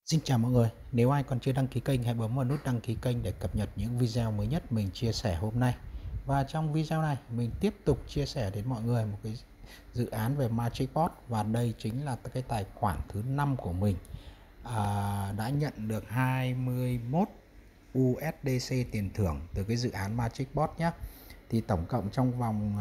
Xin chào mọi người, nếu ai còn chưa đăng ký kênh hãy bấm vào nút đăng ký kênh để cập nhật những video mới nhất mình chia sẻ hôm nay. Và trong video này mình tiếp tục chia sẻ đến mọi người một cái dự án về MagicBot, và đây chính là cái tài khoản thứ 5 của mình. Đã nhận được 21 USDC tiền thưởng từ cái dự án MagicBot nhé. Thì tổng cộng trong vòng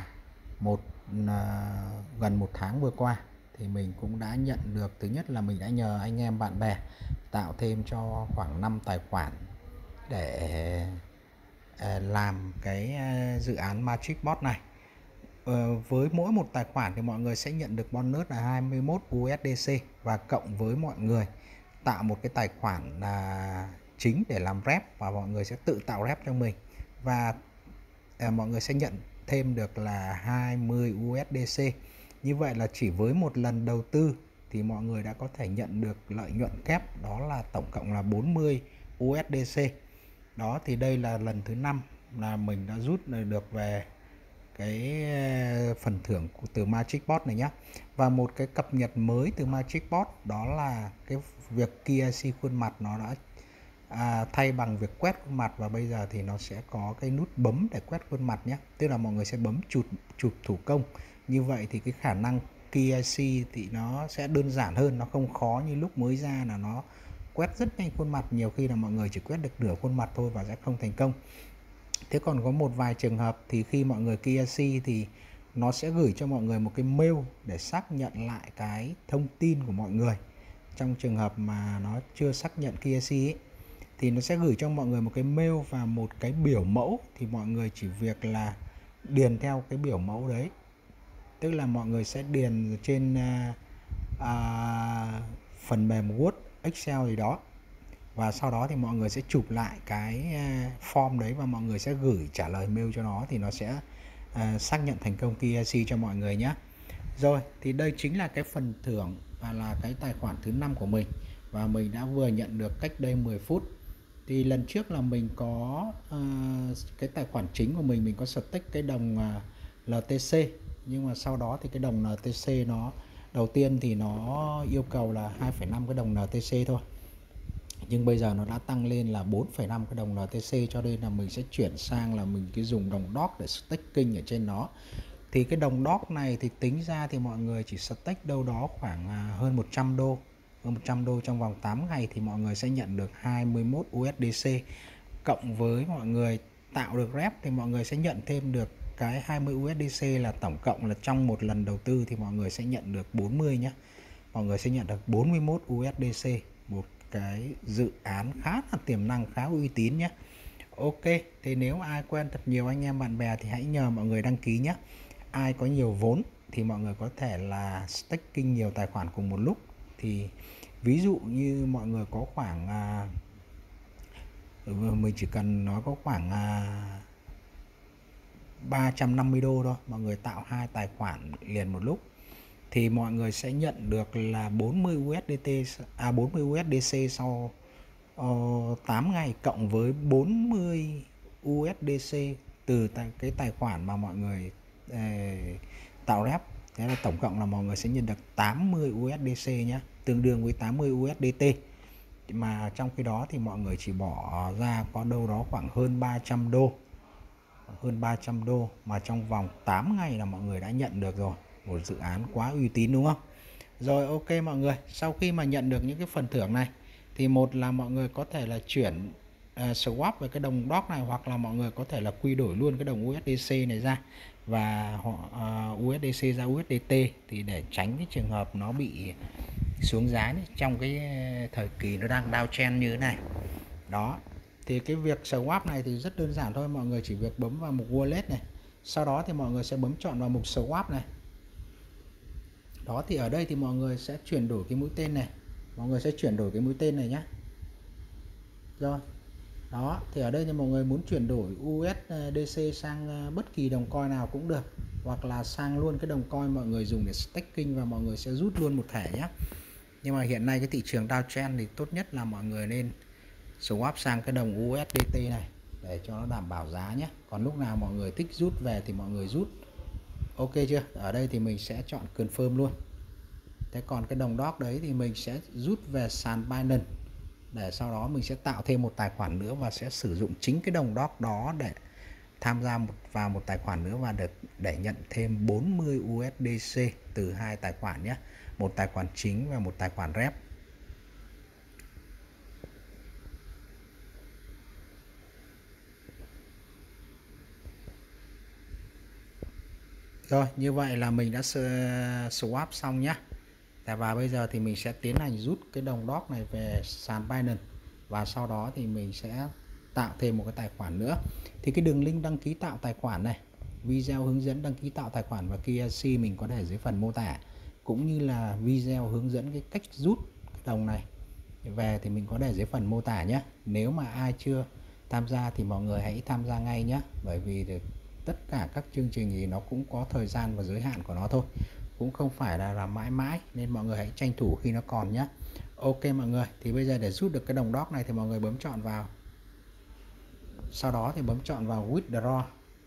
gần một tháng vừa qua thì mình cũng đã nhận được, thứ nhất là mình đã nhờ anh em bạn bè tạo thêm cho khoảng 5 tài khoản để làm cái dự án MagicBot này. Với mỗi một tài khoản thì mọi người sẽ nhận được bonus là 21 USDC, và cộng với mọi người tạo một cái tài khoản chính để làm rep, và mọi người sẽ tự tạo rep cho mình, và mọi người sẽ nhận thêm được là 20 USDC. Như vậy là chỉ với một lần đầu tư thì mọi người đã có thể nhận được lợi nhuận kép, đó là tổng cộng là 40 USDC. Đó, thì đây là lần thứ 5 là mình đã rút được về cái phần thưởng từ MagicBot này nhé. Và một cái cập nhật mới từ MagicBot đó là cái việc KYC khuôn mặt nó đã thay bằng việc quét khuôn mặt, và bây giờ thì nó sẽ có cái nút bấm để quét khuôn mặt nhé. Tức là mọi người sẽ bấm chụp thủ công. Như vậy thì cái khả năng KYC thì nó sẽ đơn giản hơn, nó không khó như lúc mới ra là nó quét rất nhanh khuôn mặt, nhiều khi là mọi người chỉ quét được nửa khuôn mặt thôi và sẽ không thành công. Thế còn có một vài trường hợp thì khi mọi người KYC thì nó sẽ gửi cho mọi người một cái mail để xác nhận lại cái thông tin của mọi người. Trong trường hợp mà nó chưa xác nhận KYC ấy, thì nó sẽ gửi cho mọi người một cái mail và một cái biểu mẫu, thì mọi người chỉ việc là điền theo cái biểu mẫu đấy. Tức là mọi người sẽ điền trên phần mềm Word, Excel gì đó, và sau đó thì mọi người sẽ chụp lại cái form đấy và mọi người sẽ gửi trả lời mail cho nó, thì nó sẽ xác nhận thành công KYC cho mọi người nhé. Rồi, thì đây chính là cái phần thưởng và là cái tài khoản thứ 5 của mình, và mình đã vừa nhận được cách đây 10 phút. Thì lần trước là mình có cái tài khoản chính của mình có stake cái đồng LTC, nhưng mà sau đó thì cái đồng LTC nó đầu tiên thì nó yêu cầu là 2,5 cái đồng LTC thôi, nhưng bây giờ nó đã tăng lên là 4,5 cái đồng LTC, cho nên là mình sẽ chuyển sang là mình cái dùng đồng DOT để staking ở trên nó. Thì cái đồng DOT này thì tính ra thì mọi người chỉ stake đâu đó khoảng hơn 100 đô. Hơn 100 đô trong vòng 8 ngày thì mọi người sẽ nhận được 21 USDC. Cộng với mọi người tạo được rep thì mọi người sẽ nhận thêm được cái 20 USDC, là tổng cộng là trong một lần đầu tư thì mọi người sẽ nhận được 40 nhé. Mọi người sẽ nhận được 41 USDC, một cái dự án khá là tiềm năng, khá uy tín nhé. Ok, thì nếu ai quen thật nhiều anh em bạn bè thì hãy nhờ mọi người đăng ký nhé. Ai có nhiều vốn thì mọi người có thể là staking nhiều tài khoản cùng một lúc. Thì ví dụ như mọi người có khoảng mình chỉ cần nói có khoảng 350 đô thôi, mọi người tạo 2 tài khoản liền một lúc thì mọi người sẽ nhận được là 40 USDC sau 8 ngày, cộng với 40 USDC từ cái tài khoản mà mọi người tạo rep. Thế là tổng cộng là mọi người sẽ nhận được 80 USDC nhé, tương đương với 80 USDT. Mà trong khi đó thì mọi người chỉ bỏ ra có đâu đó khoảng hơn 300 đô. Hơn 300 đô mà trong vòng 8 ngày là mọi người đã nhận được rồi. Một dự án quá uy tín đúng không? Rồi, ok mọi người, sau khi mà nhận được những cái phần thưởng này thì một là mọi người có thể là chuyển swap với cái đồng DOT này, hoặc là mọi người có thể là quy đổi luôn cái đồng USDC này ra và USDC ra USDT, thì để tránh cái trường hợp nó bị xuống giá trong cái thời kỳ nó đang downtrend như thế này. Đó, thì cái việc swap này thì rất đơn giản thôi, mọi người chỉ việc bấm vào mục wallet này, sau đó thì mọi người sẽ bấm chọn vào mục swap này. Đó, thì ở đây thì mọi người sẽ chuyển đổi cái mũi tên này, mọi người sẽ chuyển đổi cái mũi tên này nhé. Rồi, đó, thì ở đây thì mọi người muốn chuyển đổi USDC sang bất kỳ đồng coin nào cũng được, hoặc là sang luôn cái đồng coin mọi người dùng để staking và mọi người sẽ rút luôn một thẻ nhé. Nhưng mà hiện nay cái thị trường downtrend thì tốt nhất là mọi người nên swap sang cái đồng USDT này để cho nó đảm bảo giá nhé. Còn lúc nào mọi người thích rút về thì mọi người rút. Ok chưa? Ở đây thì mình sẽ chọn confirm luôn. Thế còn cái đồng doc đấy thì mình sẽ rút về sàn Binance, để sau đó mình sẽ tạo thêm một tài khoản nữa và sẽ sử dụng chính cái đồng doc đó để tham gia vào một tài khoản nữa và để nhận thêm 40 USDC từ hai tài khoản nhé, một tài khoản chính và một tài khoản rep. Rồi, như vậy là mình đã swap xong nhé. Và bây giờ thì mình sẽ tiến hành rút cái đồng doc này về sàn Binance, và sau đó thì mình sẽ tạo thêm một cái tài khoản nữa. Thì cái đường link đăng ký tạo tài khoản này, video hướng dẫn đăng ký tạo tài khoản và KYC mình có để dưới phần mô tả, cũng như là video hướng dẫn cái cách rút cái đồng này về thì mình có để dưới phần mô tả nhé. Nếu mà ai chưa tham gia thì mọi người hãy tham gia ngay nhé, bởi vì tất cả các chương trình thì nó cũng có thời gian và giới hạn của nó thôi, cũng không phải là mãi mãi, nên mọi người hãy tranh thủ khi nó còn nhé. Ok mọi người, thì bây giờ để rút được cái đồng doc này thì mọi người bấm chọn vào, sau đó thì bấm chọn vào withdraw.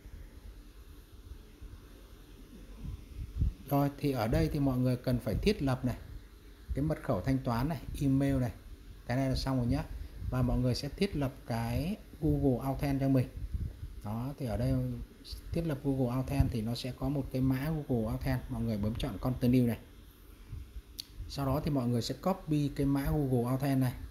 Rồi thì ở đây thì mọi người cần phải thiết lập này cái mật khẩu thanh toán này, email này, cái này là xong rồi nhé. Và mọi người sẽ thiết lập cái Google Authent cho mình. Đó, thì ở đây thiết lập Google Authent thì nó sẽ có một cái mã Google Authent, mọi người bấm chọn Continue này. Sau đó thì mọi người sẽ copy cái mã Google Authent này.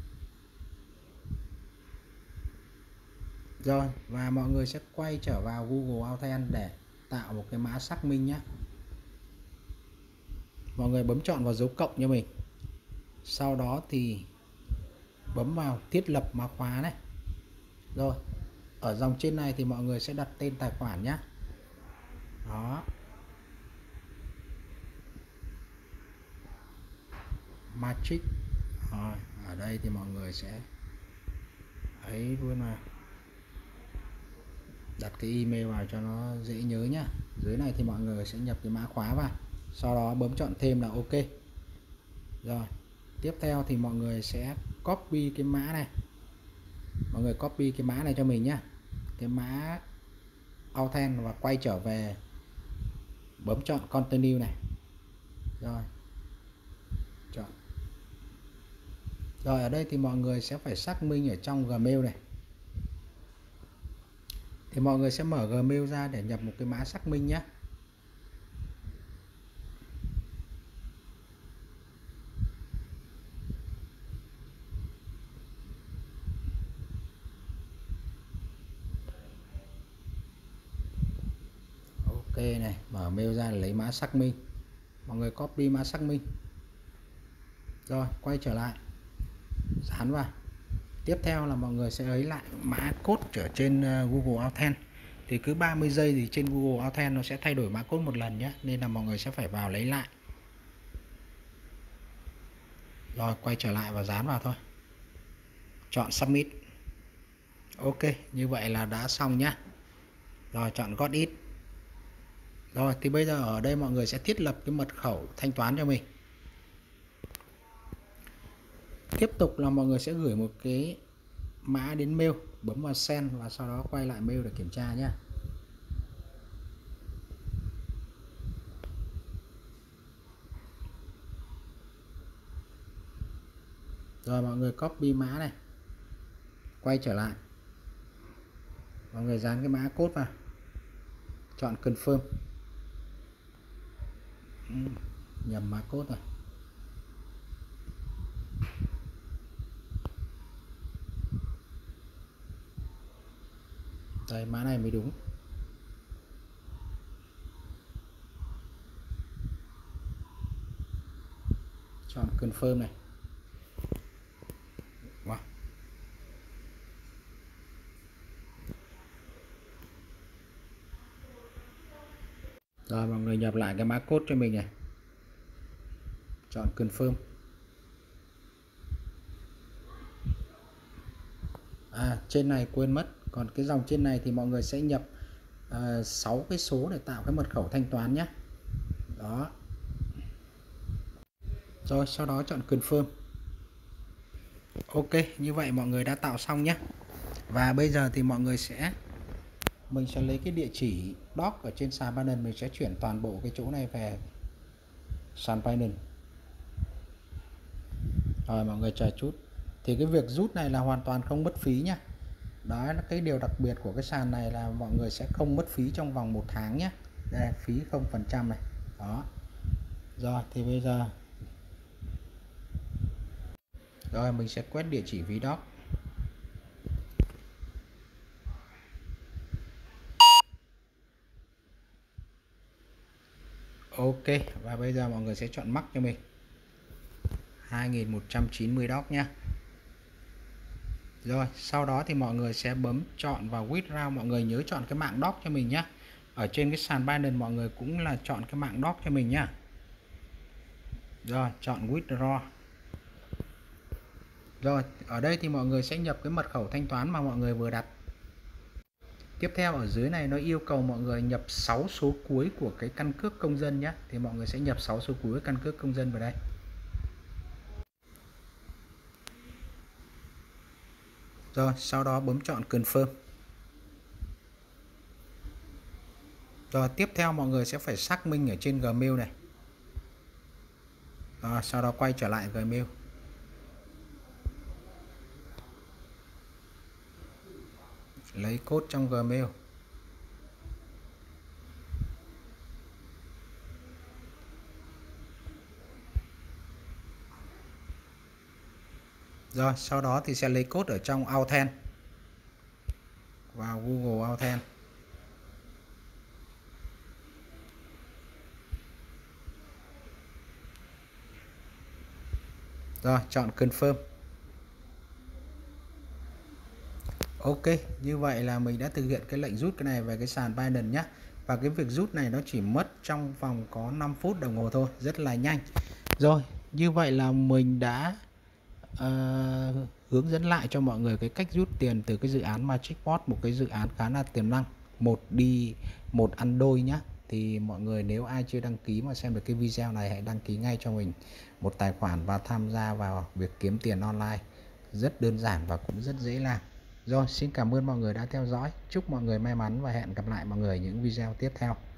Rồi, và mọi người sẽ quay trở vào Google Authent để tạo một cái mã xác minh nhé. Mọi người bấm chọn vào dấu cộng cho mình. Sau đó thì bấm vào thiết lập mã khóa này. Rồi, ở dòng trên này thì mọi người sẽ đặt tên tài khoản nhé. Đó. Magic. Rồi, ở đây thì mọi người sẽ ấy luôn mà đặt cái email vào cho nó dễ nhớ nhá. Dưới này thì mọi người sẽ nhập cái mã khóa vào, sau đó bấm chọn thêm là ok. Rồi, tiếp theo thì mọi người sẽ copy cái mã này. Mọi người copy cái mã này cho mình nhá, cái mã Authent, và quay trở về bấm chọn Continue này. Rồi, chọn. Rồi ở đây thì mọi người sẽ phải xác minh ở trong Gmail này. Thì mọi người sẽ mở Gmail ra để nhập một cái mã xác minh nhé. Ok này, mở mail ra lấy mã xác minh. Mọi người copy mã xác minh. Rồi, quay trở lại, dán vào. Tiếp theo là mọi người sẽ lấy lại mã code ở trên Google Authent. Thì cứ 30 giây thì trên Google Authent nó sẽ thay đổi mã code một lần nhé, nên là mọi người sẽ phải vào lấy lại. Rồi, quay trở lại và dán vào thôi. Chọn Submit. Ok, như vậy là đã xong nhé. Rồi, chọn Got It. Rồi, thì bây giờ ở đây mọi người sẽ thiết lập cái mật khẩu thanh toán cho mình. Tiếp tục là mọi người sẽ gửi một cái mã đến mail, bấm vào Send và sau đó quay lại mail để kiểm tra nhé. Rồi mọi người copy mã này, quay trở lại, mọi người dán cái mã code vào, chọn Confirm. Nhầm mã code rồi. Đây, mã này mới đúng. Chọn Confirm này. Wow. Rồi mọi người nhập lại cái mã code cho mình này. Chọn Confirm. Trên này quên mất, còn cái dòng trên này thì mọi người sẽ nhập 6 cái số để tạo cái mật khẩu thanh toán nhé. Đó. Rồi sau đó chọn Confirm. Ok, như vậy mọi người đã tạo xong nhé. Và bây giờ thì mọi người mình sẽ lấy cái địa chỉ doc ở trên sàn Binance, mình sẽ chuyển toàn bộ cái chỗ này về sàn Binance. Rồi mọi người chờ chút. Thì cái việc rút này là hoàn toàn không mất phí nhá. Đó là cái điều đặc biệt của cái sàn này, là mọi người sẽ không mất phí trong vòng 1 tháng nhé. Đây, phí 0% này. Đó. Rồi thì bây giờ rồi mình sẽ quét địa chỉ Vdoc. Ok, và bây giờ mọi người sẽ chọn mắc cho mình 2190 doc nhá. Rồi sau đó thì mọi người sẽ bấm chọn vào withdraw. Mọi người nhớ chọn cái mạng doc cho mình nhá. Ở trên cái sàn Binance mọi người cũng là chọn cái mạng doc cho mình nhá. Rồi chọn withdraw. Rồi ở đây thì mọi người sẽ nhập cái mật khẩu thanh toán mà mọi người vừa đặt. Tiếp theo ở dưới này nó yêu cầu mọi người nhập 6 số cuối của cái căn cước công dân nhé. Thì mọi người sẽ nhập 6 số cuối căn cước công dân vào đây. Rồi sau đó bấm chọn confirm. Rồi tiếp theo mọi người sẽ phải xác minh ở trên Gmail này. Rồi, sau đó quay trở lại Gmail. Lấy code trong Gmail. Rồi sau đó thì sẽ lấy code ở trong Authent, vào Google Authent. Rồi chọn confirm. Ok, như vậy là mình đã thực hiện cái lệnh rút cái này về cái sàn Binance nhé. Và cái việc rút này nó chỉ mất trong vòng có 5 phút đồng hồ thôi, rất là nhanh. Rồi, như vậy là mình đã hướng dẫn lại cho mọi người cái cách rút tiền từ cái dự án Magicpot, một cái dự án khá là tiềm năng, một đi một ăn đôi nhá. Thì mọi người nếu ai chưa đăng ký mà xem được cái video này, hãy đăng ký ngay cho mình một tài khoản và tham gia vào việc kiếm tiền online. Rất đơn giản và cũng rất dễ làm. Rồi, xin cảm ơn mọi người đã theo dõi. Chúc mọi người may mắn và hẹn gặp lại mọi người những video tiếp theo.